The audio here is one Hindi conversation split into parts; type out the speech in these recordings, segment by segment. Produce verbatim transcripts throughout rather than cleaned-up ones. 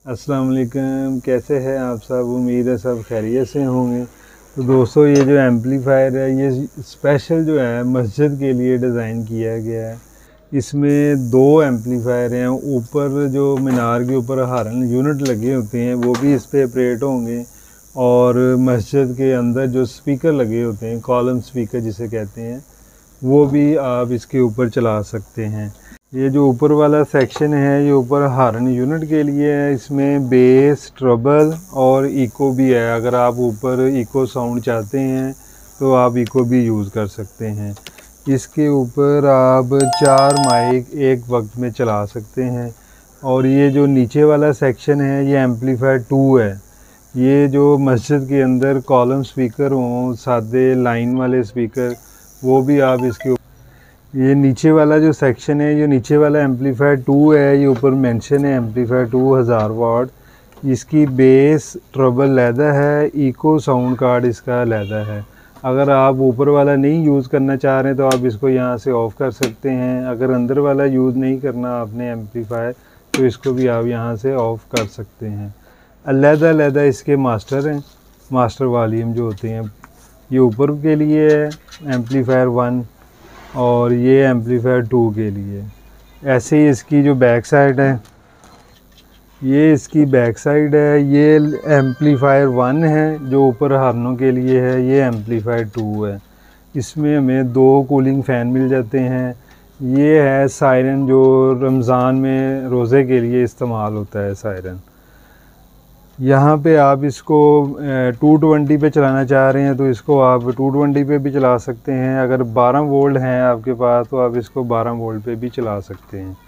अस्सलाम वालेकुम, कैसे हैं आप सब। उम्मीद है सब खैरियत से होंगे। तो दोस्तों, ये जो एम्पलीफायर है ये स्पेशल जो है मस्जिद के लिए डिज़ाइन किया गया है। इसमें दो एम्पलीफायर हैं। ऊपर जो मीनार के ऊपर हारन यूनिट लगे होते हैं वो भी इस पे ऑपरेट होंगे, और मस्जिद के अंदर जो स्पीकर लगे होते हैं, कॉलम स्पीकर जिसे कहते हैं, वो भी आप इसके ऊपर चला सकते हैं। ये जो ऊपर वाला सेक्शन है ये ऊपर हारन यूनिट के लिए है। इसमें बेस, ट्रबल और इको भी है। अगर आप ऊपर इको साउंड चाहते हैं तो आप इको भी यूज़ कर सकते हैं। इसके ऊपर आप चार माइक एक वक्त में चला सकते हैं। और ये जो नीचे वाला सेक्शन है ये एम्पलीफायर टू है। ये जो मस्जिद के अंदर कॉलम स्पीकर हों, सादे लाइन वाले स्पीकर, वो भी आप इसके। ये नीचे वाला जो सेक्शन है, ये नीचे वाला एम्पलीफायर टू है। ये ऊपर मेंशन है एम्पलीफायर टू हज़ार वाट। इसकी बेस ट्रबल लैदा है, इको साउंड कार्ड इसका लैदा है। अगर आप ऊपर वाला नहीं यूज़ करना चाह रहे हैं तो आप इसको यहाँ से ऑफ़ कर सकते हैं। अगर अंदर वाला यूज़ नहीं करना आपने एम्पलीफायर, तो इसको भी आप यहाँ से ऑफ़ कर सकते हैं। अलहदा अलहदा इसके मास्टर हैं, मास्टर वॉल्यूम जो होते हैं। ये ऊपर के लिए है एम्पलीफायर वन, और ये एम्पलीफायर टू के लिए। ऐसे ही इसकी जो बैक साइड है, ये इसकी बैक साइड है। ये एम्पलीफायर वन है जो ऊपर हारनों के लिए है। ये एम्पलीफायर टू है। इसमें हमें दो कूलिंग फ़ैन मिल जाते हैं। ये है सायरन, जो रमज़ान में रोज़े के लिए इस्तेमाल होता है सायरन। यहाँ पे आप इसको टू ट्वेंटी पे चलाना चाह रहे हैं तो इसको आप टू ट्वेंटी पे भी चला सकते हैं। अगर बारह वोल्ट हैं आपके पास तो आप इसको बारह वोल्ट पे भी चला सकते हैं।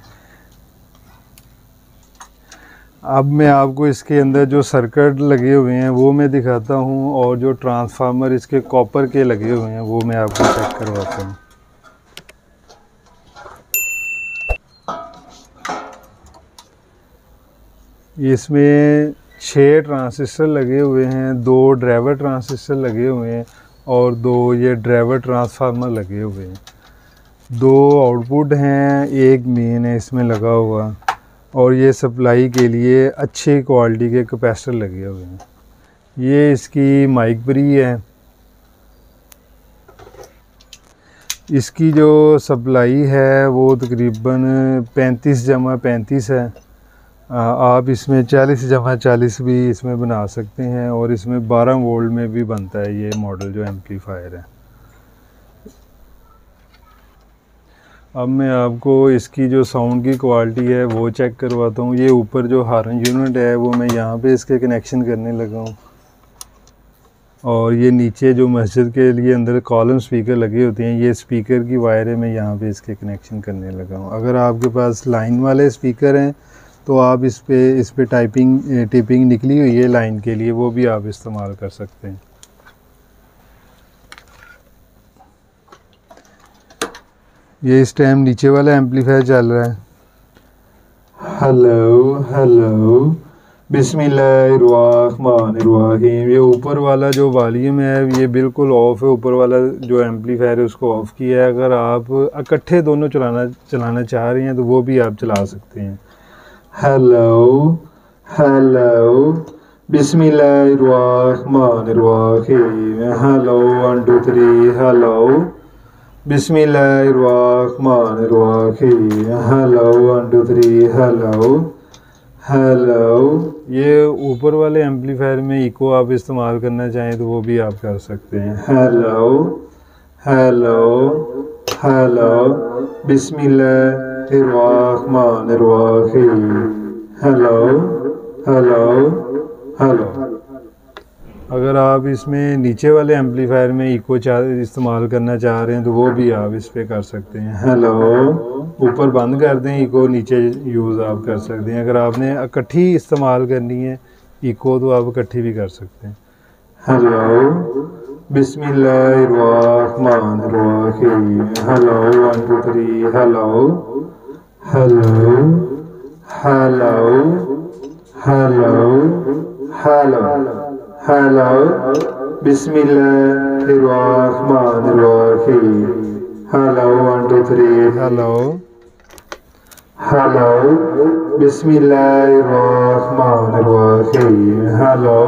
अब मैं आपको इसके अंदर जो सर्किट लगे हुए हैं वो मैं दिखाता हूँ, और जो ट्रांसफार्मर इसके कॉपर के लगे हुए हैं वो मैं आपको चेक करवाता हूँ। इसमें छः ट्रांसिस्टर लगे हुए हैं, दो ड्राइवर ट्रांसिस्टर लगे हुए हैं, और दो ये ड्राइवर ट्रांसफार्मर लगे हुए हैं। दो आउटपुट हैं, एक मेन है इसमें लगा हुआ, और ये सप्लाई के लिए अच्छी क्वालिटी के कैपेसिटर लगे हुए हैं। ये इसकी माइक ब्री है। इसकी जो सप्लाई है वो तकरीबन पैंतीस जमा पैंतीस है। आप इसमें चालीस जमा चालीस भी इसमें बना सकते हैं, और इसमें बारह वोल्ट में भी बनता है ये मॉडल जो एम्पलीफायर है। अब मैं आपको इसकी जो साउंड की क्वालिटी है वो चेक करवाता हूँ। ये ऊपर जो हारन यूनिट है वो मैं यहाँ पे इसके कनेक्शन करने लगा हूँ, और ये नीचे जो मस्जिद के लिए अंदर कॉलम स्पीकर लगे होते हैं, ये स्पीकर की वायर है, मैं यहाँ पे इसके कनेक्शन करने लगा हूँ। अगर आपके पास लाइन वाले स्पीकर हैं तो आप इस पे इस पे टाइपिंग टिपिंग निकली हुई है लाइन के लिए, वो भी आप इस्तेमाल कर सकते हैं। ये इस टाइम नीचे वाला एम्पलीफायर चल रहा है। हेलो हेलो बिस्मिल्लाहिर्रहमानिर्रहीम। ये ऊपर वाला जो वॉल्यूम है ये बिल्कुल ऑफ है। ऊपर वाला जो एम्पलीफायर है उसको ऑफ़ किया है। अगर आप इकट्ठे दोनों चलाना चलाना चाह रहे हैं तो वो भी आप चला सकते हैं। हेलो हेलो बिस्मिल्लाहिर्रहमानिर्रहीम। Hello one two three hello बिस्मिल्लाहिर्रहमानिर्रहीम। Hello one two three hello hello. ये ऊपर वाले एम्पलीफायर में इको आप इस्तेमाल करना चाहें तो वो भी आप कर सकते हैं। हेलो हेलो हेलो बिस्मिल्लाहिर्रहमानिर्रहीम। Hello hello hello. अगर आप इसमें नीचे वाले एम्पलीफायर में इको इस्तेमाल करना चाह रहे हैं तो वो भी आप इस पे कर सकते हैं। हेलो, ऊपर बंद कर दें इको, नीचे यूज़ आप कर सकते हैं। अगर आपने इकट्ठी इस्तेमाल करनी है इको तो आप इकट्ठी भी कर सकते हैं। हेलो बिस्मिल्लाहिर्रहमानिर्रहीम। Hello one two three hello hello hello hello hello hello बिस्मिल्लाहिर्रहमानिर्रहीम। Hello one two three hello hello बिस्मिल्लाहिर्रहमानिर्रहीम। हेलो।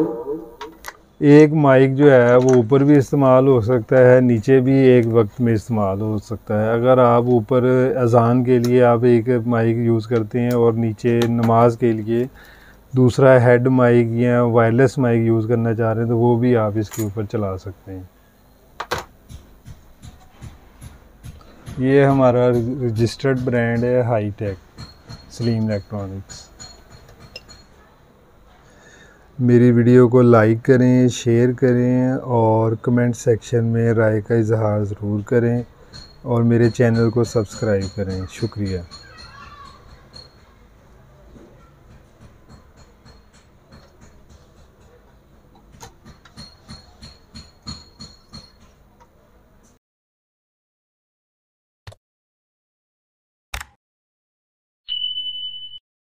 एक माइक जो है वो ऊपर भी इस्तेमाल हो सकता है, नीचे भी एक वक्त में इस्तेमाल हो सकता है। अगर आप ऊपर अजान के लिए आप एक माइक यूज़ करते हैं और नीचे नमाज के लिए दूसरा हेड माइक या वायरलेस माइक यूज़ करना चाह रहे हैं तो वो भी आप इसके ऊपर चला सकते हैं। ये हमारा रजिस्टर्ड ब्रांड है हाईटेक सलीम इलेक्ट्रॉनिक्स। मेरी वीडियो को लाइक करें, शेयर करें और कमेंट सेक्शन में राय का इजहार ज़रूर करें और मेरे चैनल को सब्सक्राइब करें। शुक्रिया।